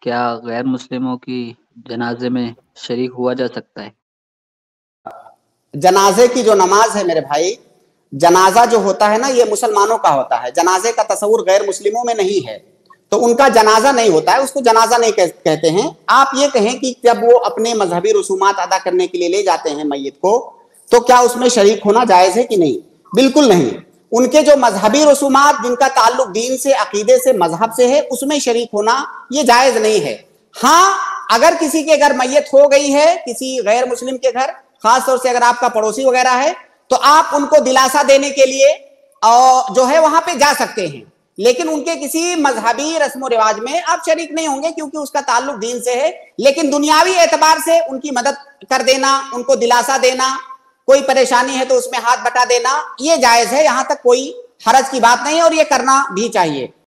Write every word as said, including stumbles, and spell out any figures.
क्या गैर मुस्लिमों की जनाजे में शरीक हुआ जा सकता है? जनाजे की जो नमाज है मेरे भाई, जनाजा जो होता है ना, ये मुसलमानों का होता है। जनाजे का तस्वुर गैर मुस्लिमों में नहीं है, तो उनका जनाजा नहीं होता है, उसको जनाजा नहीं कह, कहते हैं। आप ये कहें कि जब वो अपने मजहबी रसूमात अदा करने के लिए ले जाते हैं मैयत को, तो क्या उसमें शरीक होना जायज है कि नहीं? बिल्कुल नहीं। उनके जो मजहबी रसूमात जिनका ताल्लुक दीन से, अकीदे से, मजहब से है, उसमें शरीक होना ये जायज नहीं है। हाँ, अगर किसी के घर मैयत हो गई है, किसी गैर मुस्लिम के घर, खासतौर से अगर आपका पड़ोसी वगैरह है, तो आप उनको दिलासा देने के लिए और जो है वहां पे जा सकते हैं, लेकिन उनके किसी मजहबी रस्म रिवाज में आप शरीक नहीं होंगे, क्योंकि उसका ताल्लुक दीन से है। लेकिन दुनियावी एतबार से उनकी मदद कर देना, उनको दिलासा देना, कोई परेशानी है तो उसमें हाथ बटा देना, ये जायज है। यहां तक कोई हरज की बात नहीं है और ये करना भी चाहिए।